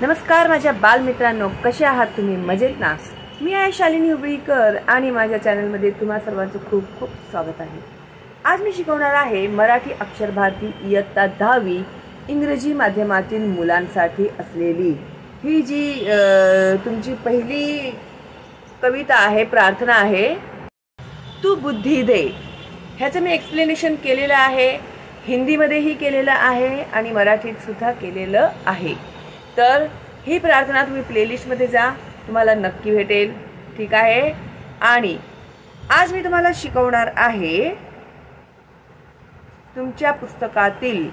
नमस्कार माझ्या बालमित्रांनो, कसे आहात तुम्ही? मजेत ना? मी आहे शालिनी हुबळीकर आणि माझ्या चॅनलमध्ये तुम्हा सर्वांचं खूप खूप स्वागत आहे। आज मी शिकवणार आहे मराठी अक्षर भारती इयत्ता 10वी इंग्रजी माध्यमातील मुलांसाठी असलेली ही जी तुमची पहिली कविता आहे, प्रार्थना आहे, तू बुद्धी दे। ह्याचं मी एक्सप्लेनेशन केलेलं आहे, हिंदीमध्येही केलेलं आहे आणि मराठीत सुद्धा केलेलं आहे। तर ही प्रार्थना तुम्ही प्लेलिस्टमध्ये जा, तुम्हाला नक्की भेटेल, ठीक आहे। आणि आज मी तुम्हाला शिकवणार आहे तुमच्या पुस्तकातील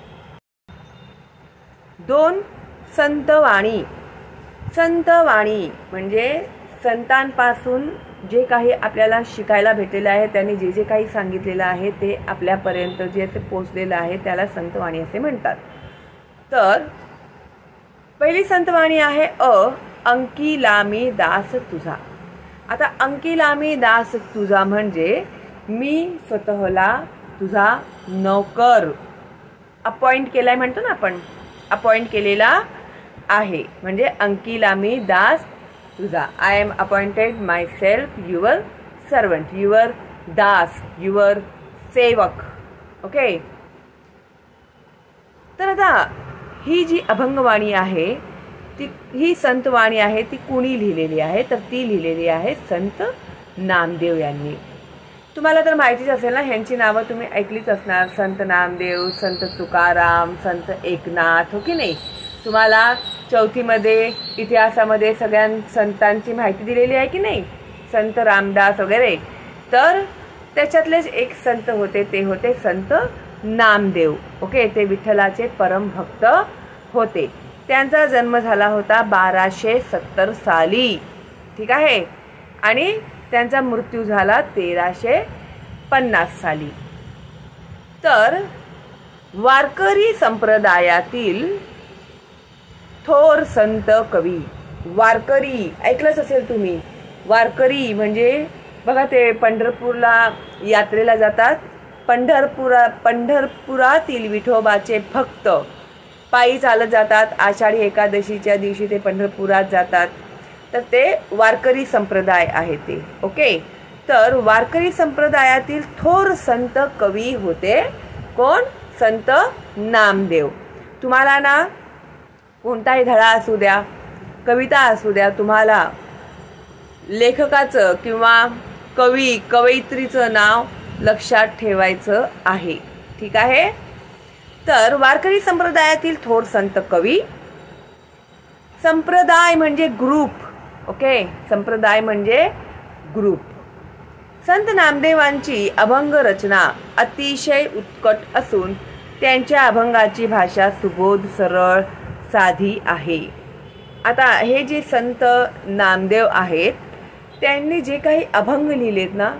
2 संतवाणी। संतवाणी म्हणजे संतांपासून जे काही आपल्याला शिकायला भेटलेलं आहे, त्यांनी जे जे काही सांगितलेलं आहे ते आपल्यापर्यंत जे ते पोहोचलेलं आहे त्याला संतवाणी असे म्हणतात। तर पहिली संतवाणी आहे अंकी लामी दास तुझा। आता अंकी लामी दास तुझा म्हणजे मी स्वतःला तुझा नौकर अपॉइंट केलाय, म्हणतो ना आपण, अपॉइंट केलेला आहे, म्हणजे अंकी लामी दास तुझा। I am appointed myself your servant, your दास, युअर सेवक। ओके, तर आता ही जी अभंगवाणी आहे ही संतवाणी आहे, ती कुणी लिहिलेली आहे? तर ती लिहिलेली आहे संत नामदेव यांनी। तुम्हाला तर माहितीच असेल ना, ह्यांची नावं तुम्ही ऐकलीच असणार, संत नामदेव, संत तुकाराम, संत एकनाथ, हो की नाही? तुम्हाला चौथीमध्ये इतिहासामध्ये सगळ्या संतांची माहिती दिलेली आहे की नाही, संत रामदास वगैरे। तर त्याच्यातलेच एक संत होते, ते होते संत नामदेव। ओके, ते विठ्ठलाचे परम भक्त होते। त्यांचा जन्म झाला होता 1270 साली, ठीक आहे, आणि त्यांचा मृत्यू झाला 1350 साली। तर वारकरी संप्रदायातील थोर संत कवी। वारकरी ऐकलंच असेल तुम्ही, वारकरी म्हणजे बघा, ते पंढरपूरला यात्रेला जातात, पंढरपुरातील विठोबाचे भक्त पायी चालत जातात, आषाढी एकादशीच्या दिवशी ते पंढरपुरात जातात, तर ते वारकरी संप्रदाय आहे ते। ओके, तर वारकरी संप्रदायातील थोर संत कवी होते कोण? संत नामदेव। तुम्हाला ना कोणताही धडा असू द्या, कविता असू द्या, तुम्हाला लेखकाचं किंवा कवयित्रीचं नाव लक्षात ठेवायचं आहे, ठीक आहे। तर वारकरी संप्रदायातील थोर संत कवी। संप्रदाय म्हणजे ग्रुप, ओके, संप्रदाय म्हणजे ग्रुप। संत नामदेवांची अभंग रचना अतिशय उत्कट असून त्यांच्या अभंगाची भाषा सुबोध, सरळ, साधी आहे। आता हे जे संत नामदेव आहेत, त्यांनी जे काही अभंग लिहिलेत ना,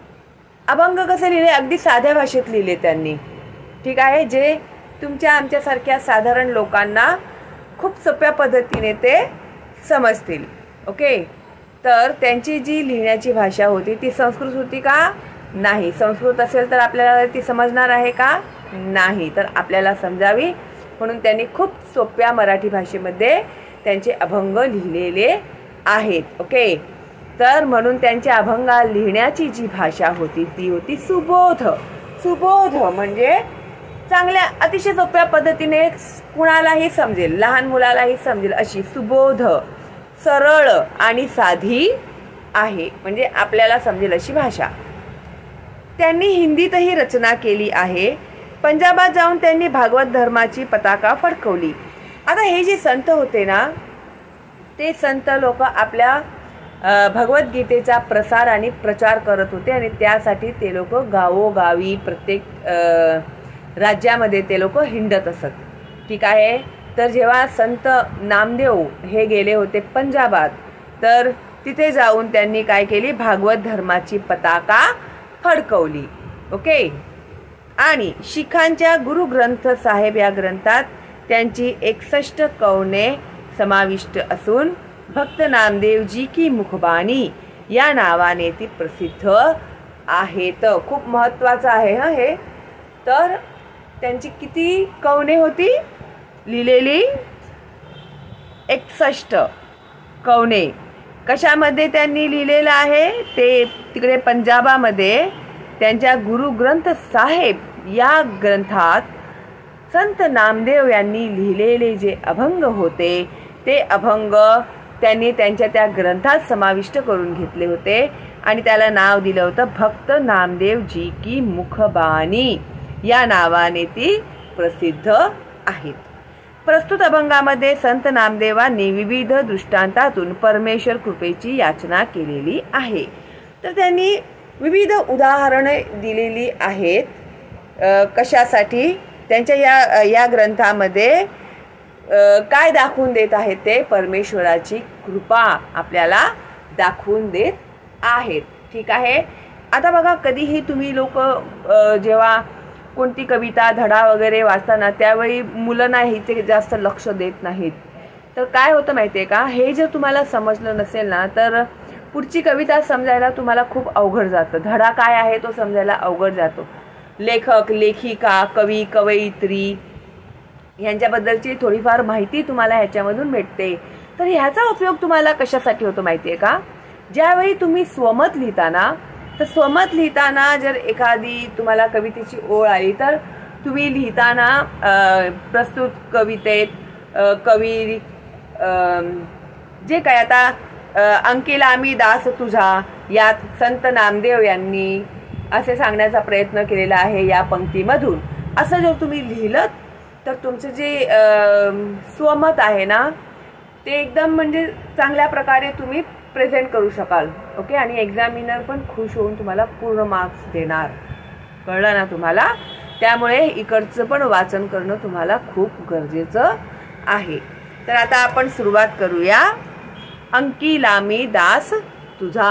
अभंग कसे लिहिले? अगदी साध्या भाषेत लिहिले त्यांनी, ठीक आहे, जे तुमच्या आमच्यासारख्या साधारण लोकांना खूप सोप्या पद्धतीने ते समजतील। ओके, तर त्यांची जी लिहिण्याची भाषा होती ती संस्कृत होती का? नाही। संस्कृत असेल तर आपल्याला ती समजणार आहे का? नाही। तर आपल्याला समजावी म्हणून त्यांनी खूप सोप्या मराठी भाषेमध्ये त्यांचे अभंग लिहिलेले आहेत। ओके, तर म्हणून त्यांच्या अभंगा लिहिण्याची जी भाषा होती ती होती सुबोध। सुबोध म्हणजे चांगल्या, अतिशय सोप्या पद्धतीने कुणालाही समजेल, लहान मुलालाही समजेल अशी सुबोध, सरळ आणि साधी आहे, म्हणजे आपल्याला समजेल अशी भाषा। त्यांनी हिंदीतही रचना केली आहे। पंजाबात जाऊन त्यांनी भागवत धर्माची पताका फडकवली। आता हे जे संत होते ना, ते संत लोक आपल्या भगवद्गीतेचा प्रसार आणि प्रचार करत होते आणि त्यासाठी ते लोक गावोगावी प्रत्येक राज्यामध्ये ते लोक हिंडत असत, ठीक आहे। तर जेव्हा संत नामदेव हे गेले होते पंजाबात, तर तिथे जाऊन त्यांनी काय केली? भागवत धर्माची पताका फडकवली। ओके, आणि शिखांच्या गुरु ग्रंथ साहेब या ग्रंथात त्यांची 61 कवने समाविष्ट असून भक्त नामदेवजी की मुखबानी या नावाने ती प्रसिद्ध आहेत। खूप महत्त्वाचं आहे हे। तर त्यांची किती कवने होती लिहिलेली? 61 कवने कशामध्ये त्यांनी लिहिलेलं आहे? ते तिकडे पंजाबामध्ये त्यांच्या गुरु ग्रंथ साहेब या ग्रंथात संत नामदेव यांनी लिहिलेले जे अभंग होते ते अभंग त्यांनी त्यांच्या त्या ग्रंथात समाविष्ट करून घेतले होते आणि त्याला नाव दिलं होतं भक्त नामदेव जी की मुखबानी या नावाने ती प्रसिद्ध आहेत. प्रस्तुत अभंगामध्ये संत नामदेवांनी विविध दृष्टांतातून परमेश्वर कृपेची याचना केलेली आहे. तर त्यांनी विविध उदाहरणे दिलेली आहेत. कशासाठी? त्यांच्या या ग्रंथामध्ये काय दाखवून देत आहेत? ते परमेश्वराची कृपा आपल्याला दाखवून देत आहेत. ठीक आहे. आता बघा, कधीही तुम्ही लोक जेव्हा कोणती कविता धडा वगैरे वाचताना त्यावेळी मुलं नाही ते जास्त लक्ष देत नाहीत. तर काय होतं माहितीये का? हे जर तुम्हाला समजलं नसेल ना तर पुढची कविता समजायला तुम्हाला खूप अवघड जातं. धडा काय आहे तो समजायला अवघड जातो. लेखक, लेखिका, कवी, कवयित्री यांच्याबद्दलची थोडीफार माहिती तुम्हाला ह्याच्यामधून भेटते. तर ह्याचा उपयोग तुम्हाला कशासाठी होतो माहितीये का? ज्यावेळी तुम्ही स्वमत लिहिताना, तर स्वमत लिहिताना जर एखादी तुम्हाला कवितेची ओळ आली तर तुम्ही लिहिताना प्रस्तुत कवितेत कवी जे काय आता अंकिला मी दास तुझा यात संत नामदेव यांनी असे सांगण्याचा प्रयत्न केलेला आहे या पंक्तीमधून. असं जर तुम्ही लिहिलं तर तुमचं जे स्वमत आहे ना ते एकदम म्हणजे चांगल्या प्रकारे तुम्ही प्रेझेंट करू शकाल. ओके. आणि एक्झामिनर पण खुश होऊन तुम्हाला पूर्ण मार्क्स देणार. कळलं ना तुम्हाला? त्यामुळे इकडचं पण वाचन करणं तुम्हाला खूप गरजेचं आहे. तर आता आपण सुरुवात करूया. अंकिला मी दास तुझा.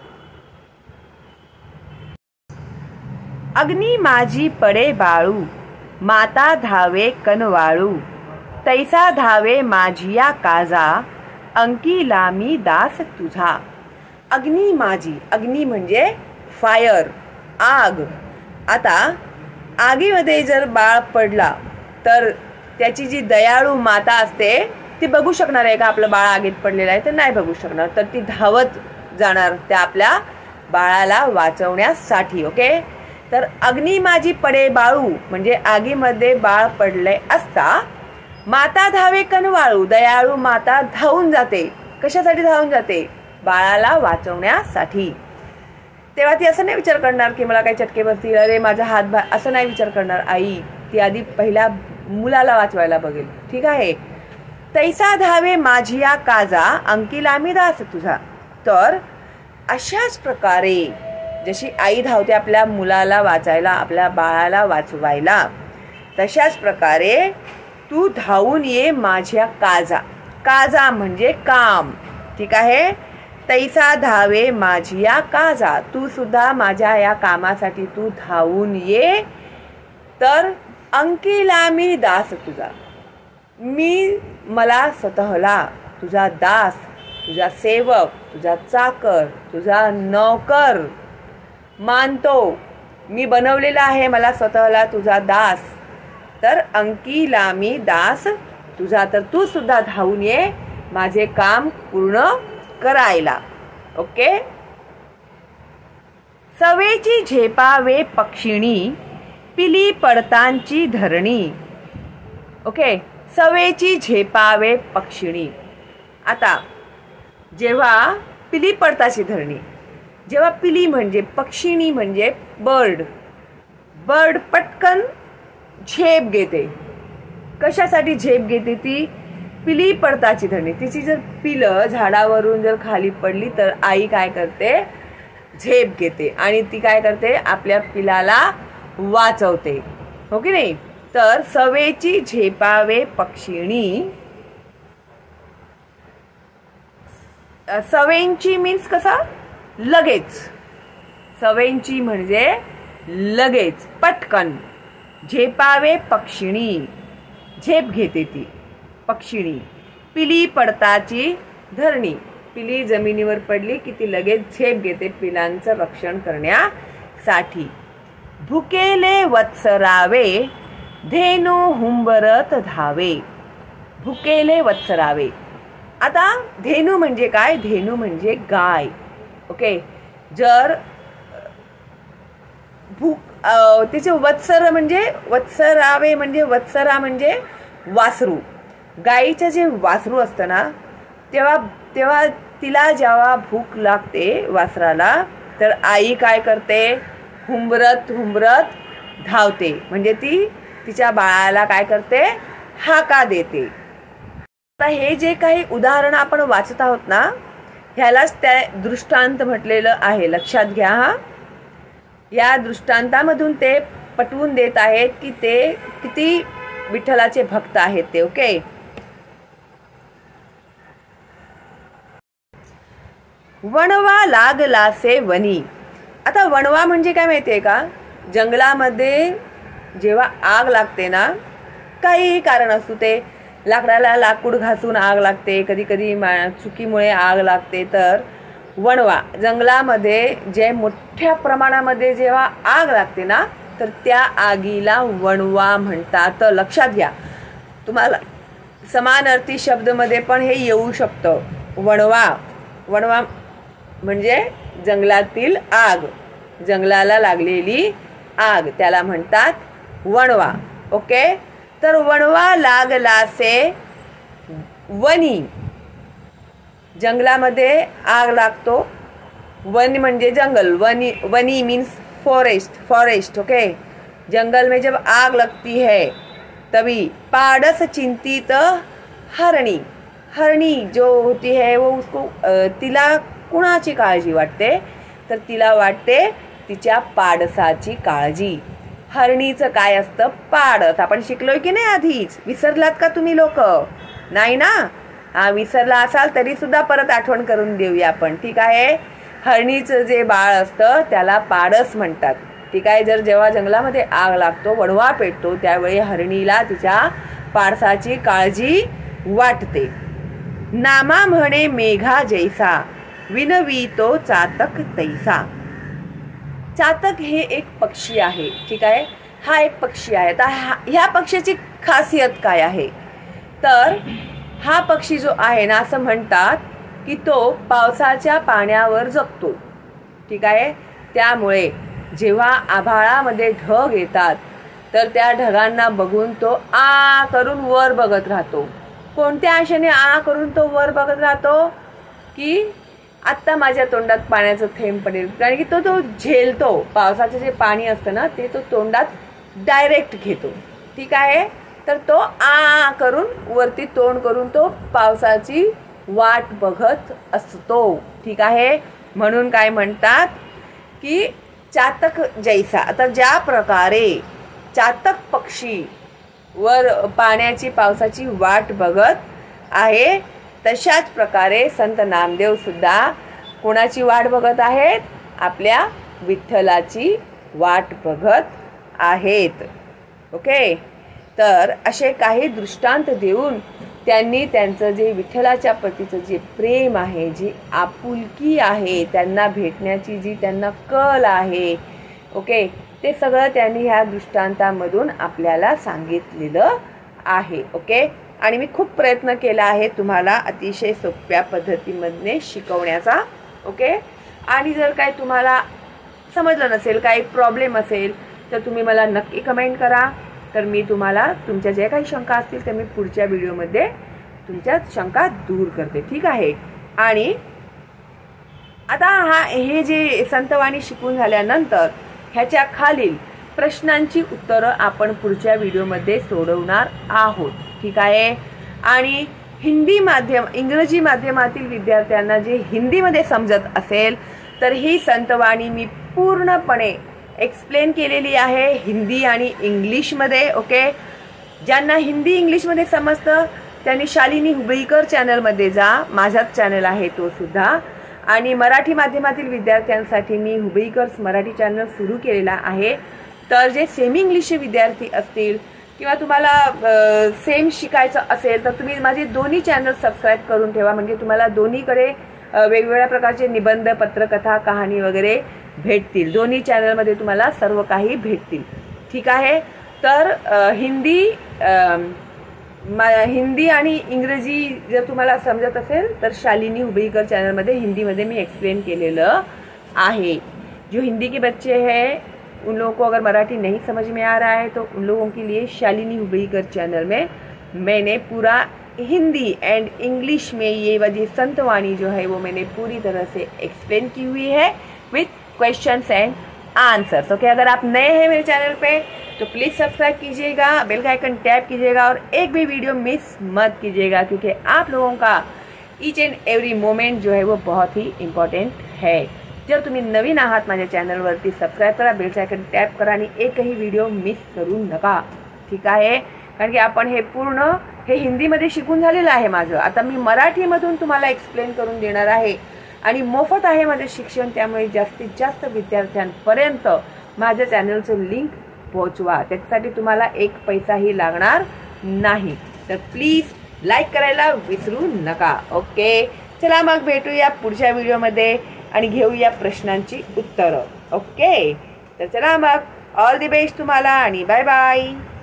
अग्नी माझी पडे बाळू, माता धावे कनवाळू, तैसा धावे माझिया काजा, अंकिला मी दास तुझा. अग्नी माझी, अग्नी म्हणजे फायर, आग. आता आगीमध्ये जर बाळ पडला तर त्याची जी दयाळू माता असते ती बघू शकणार आहे का आपलं बाळ आगीत पडलेलं आहे? तर नाही बघू शकणार. तर ती धावत जाणार त्या आपल्या बाळाला वाचवण्यासाठी. ओके. तर अग्नी माझी पडे बाळू म्हणजे आगीमध्ये बाळ पडले असता माता धावे कनवाळू, दयाळू माता धावून जाते. कशासाठी धावून जाते? बाळाला वाचवण्यासाठी. तेव्हा ती असं नाही विचार करणार की मला काही चटके बसतील, अरे माझा हात असं नाही विचार करणार आई. ती आधी पहिल्या मुलाला वाचवायला बघेल. ठीक आहे. तैसा धावे माझिया काजा, अंकिला मी दास तुझा. तर अशाच प्रकारे जशी आई धावते आपल्या मुलाला वाचायला, आपल्या बाळाला वाचवायला, तशाच प्रकारे तू धावून ये माझ्या काजा. काजा म्हणजे काम. ठीक आहे. तैसा धावे माझिया काजा, तू सुद्धा माझ्या या कामासाठी तू धावून ये. तर अंकिला मी दास तुझा, मी मला स्वतःला तुझा दास, तुझा सेवक, तुझा चाकर, तुझा नौकर मानतो. मी बनवलेला आहे मला स्वतःला तुझा दास. तर अंकिला मी दास तुझा, तर तू सुद्धा धावून ये माझे काम पूर्ण करायला. ओके. सवेची झेपावे पक्षिणी, पिली पडतांची धरणी. ओके. सवेची झेपावे पक्षिणी. आता जेव्हा पिली पडताची धरणी, जेव्हा पिली म्हणजे पक्षिणी म्हणजे बर्ड, बर्ड पटकन झेप घेते. कशासाठी झेप घेते ती? पिली पडताची धरणी. तिची जर पिलं झाडावरून जर खाली पडली तर आई काय करते? झेप घेते आणि ती काय करते? आपल्या पिलाला वाचवते. हो की नाही? तर सवेची झेपावे पक्षिणी. सवेंची मीन्स कसा? लगेच. सवेंची म्हणजे लगेच, पटकन. झेपावे पक्षिणी, झेप घेते ती पक्षिणी. पिली पडताची धरणी, पिली जमिनीवर पडली की ती लगेच झेप घेते पिलांचं रक्षण करण्यासाठी. भुकेले वत्सरावे, धेनू हुंबरत धावे. भुकेले वत्सरावे, आता धेनू म्हणजे काय? धेनू म्हणजे गाय. ओके. जर तिचे वत्सर म्हणजे वत्सरावे म्हणजे वत्सरा म्हणजे वासरू. गाईचं जे वासरू असतं ना तेव्हा तेव्हा तिला जेव्हा भूक लागते वासराला तर आई काय करते? हुंबरत हुंबरत धावते, म्हणजे ती तिच्या बाळाला काय करते? हाका देते. आता हे जे काही उदाहरण आपण वाचत आहोत ना ह्यालाच त्या दृष्टांत म्हटलेलं आहे. लक्षात घ्या हा. या दृष्टांतामधून ते पटवून देत आहेत की ते किती विठ्ठलाचे भक्त आहेत ते. ओके. वणवा लागलासे वनी. आता वणवा म्हणजे काय माहितीये का? जंगलामध्ये जेव्हा आग लागते ना, काही कारण असू ते, लाकडाला लाकूड घासून आग लागते, कधी कधी चुकीमुळे आग लागते, तर वणवा जंगलामध्ये जे मोठ्या प्रमाणामध्ये जेव्हा आग लागते ना तर त्या आगीला वणवा म्हणतात. लक्षात घ्या. तुम्हाला समानार्थी शब्दमध्ये पण हे येऊ शकतं. वणवा. वणवा म्हणजे जंगलातील आग, जंगलाला लागलेली आग, त्याला म्हणतात वणवा. ओके. तर वणवा लागलासे वनी. जंगलामध्ये आग लागतो. वन म्हणजे जंगल. वनी मीन्स फॉरेस्ट. ओके. जंगल में जब आग लगती है तभी पाडस चिंतित हरणी. हरणी जो होती है वो उसको तिला कुणाची काळजी वाटते? तर तिला वाटते तिच्या पाडसाची काळजी. हरणीचं काय असतं? पाडस. आपण शिकलोय की नाही आधीच? विसरलात का तुम्ही लोक? नाही ना? हा, विसरला असाल तरी सुद्धा परत आठवण करून देऊया आपण. ठीक आहे. हरणीचं जे बाळ असतं त्याला पाडस म्हणतात. ठीक आहे. जेव्हा जंगलामध्ये आग लागतो, वणवा पेटतो, त्यावेळी हरणीला तिच्या पाडसाची काळजी वाटते. नामा म्हणे मेघा जैसा विनवितो चातक तैसा. चातक हे एक पक्षी आहे. ठीक आहे. हा एक पक्षी आहे. आता ह्या पक्षाची खासियत काय आहे? तर हा पक्षी जो आहे ना, असं म्हणतात की तो पावसाच्या पाण्यावर जगतो. ठीक आहे. त्यामुळे जेव्हा आभाळामध्ये ढग येतात तर त्या ढगांना बघून तो आ करून वर बघत राहतो. कोणत्या आशेने आ करून तो वर बघत राहतो? की आत्ता माझ्या तोंडात पाण्याचं थेंब पडेल. कारण की तो झेलतो. पावसाचं जे पाणी असतं ना ते तो तोंडात डायरेक्ट घेतो. ठीक आहे. तर तो आ करून वरती तोंड करून तो पावसाची वाट बघत असतो. ठीक आहे. म्हणून काय म्हणतात की चातक जैसा. आता ज्या प्रकारे चातक पक्षी वर पाण्याची पावसाची वाट बघत आहे तशाच प्रकारे संत नामदेव सुद्धा कोणाची वाट बघत आहेत? आपल्या विठ्ठलाची वाट बघत आहेत. ओके. तर असे काही दृष्टांत देऊन त्यांनी त्यांचं जे विठ्ठलाच्या प्रतीचं जे प्रेम आहे, जी आपुलकी आहे, त्यांना भेटण्याची जी त्यांना कल आहे, ओके, ते सगळं त्यांनी ह्या दृष्टांतामधून आपल्याला सांगितलेलं आहे. ओके. आणि मी खूप प्रयत्न केला आहे तुम्हाला अतिशय सोप्या पद्धतीमध्ये शिकवण्याचा. ओके. आणि जर काही तुम्हाला समजलं नसेल, काही प्रॉब्लेम असेल तर तुम्ही मला नक्की कमेंट करा. तर मी तुम्हाला तुमच्या ज्या काही शंका असतील त्या मी पुढच्या व्हिडिओमध्ये तुमच्या शंका दूर करते. ठीक आहे. आणि आता हे जे संतवाणी शिकून झाल्यानंतर ह्याच्या खालील प्रश्नांची उत्तरं आपण पुढच्या व्हिडिओमध्ये सोडवणार आहोत. ठीक आहे. आणि इंग्रजी माध्यमातील विद्यार्थ्यांना जे हिंदीमध्ये समजत असेल तर ही संतवाणी मी पूर्णपणे एक्सप्लेन केलेली आहे हिंदी आणि इंग्लिशमध्ये. ओके. ज्यांना हिंदी इंग्लिशमध्ये समजतं त्यांनी शालिनी हुबळीकर चॅनलमध्ये जा. माझाच चॅनल आहे तो सुद्धा. आणि मराठी माध्यमातील विद्यार्थ्यांसाठी मी हुबळीकर्स मराठी चॅनल सुरू केलेला आहे. तर जे सेमी इंग्लिशचे विद्यार्थी असतील किंवा तुम्हाला सेम शिकायचं असेल तर तुम्ही माझे दोन्ही चॅनल सबस्क्राईब करून ठेवा. म्हणजे तुम्हाला दोन्हीकडे वेगवेगळ्या प्रकारचे निबंध, पत्रकथा, कहाणी वगैरे भेटतील. दोन्ही चॅनलमध्ये तुम्हाला सर्व काही भेटतील. ठीक आहे. तर हिंदी हिंदी आणि इंग्रजी जर तुम्हाला समजत असेल तर शालिनी हुबळीकर चैनल हिंदी में मैं एक्सप्लेन केलेलं आहे। जो हिंदी के बच्चे हैं उन लोगों को अगर मराठी नहीं समझ में आ रहा है तो उन लोगों के लिए शालिनी हुबळीकर चैनल में मैंने पूरा हिंदी एंड इंग्लिश में ये वाली संतवाणी जो है वो मैंने पूरी तरह से एक्सप्लेन की हुई है with questions and answers. Okay, अगर आप नए हैं मेरे चैनल पे तो प्लीज़ सब्सक्राइब कीजिएगा, बेल का आइकन टैप कीजिएगा और एक भी वीडियो मिस मत कीजिएगा, क्योंकि आप लोगों का ईच एंड एवरी मोमेंट जो है वो बहुत ही इम्पॉर्टंट है। जर तुम्ही नवीन आहात माझ्या चॅनलवरती सबस्क्राईब करा, बेल आयकन टॅप करा आणि एकही व्हिडिओ मिस करू नका, ठीक आहे? कारण की आपण हे पूर्ण हे हिंदीमध्ये शिकून झालेलं आहे माझं, आता मी मराठीमधून तुम्हाला एक्सप्लेन करून देणार आहे आणि मोफत आहे माझं शिक्षण, त्यामुळे जास्तीत जास्त विद्यार्थ्यांपर्यंत माझ्या चॅनलचं लिंक पोहोचवा, त्याच्यासाठी तुम्हाला एक पैसाही लागणार नाही, तर प्लीज लाईक करायला विसरू नका। ओके, चला मग भेटूया पुढच्या व्हिडिओमध्ये आणि घेऊया प्रश्नांची उत्तरं। ओके, तर चला मग ऑल द बेस्ट तुम्हाला आणि बाय बाय।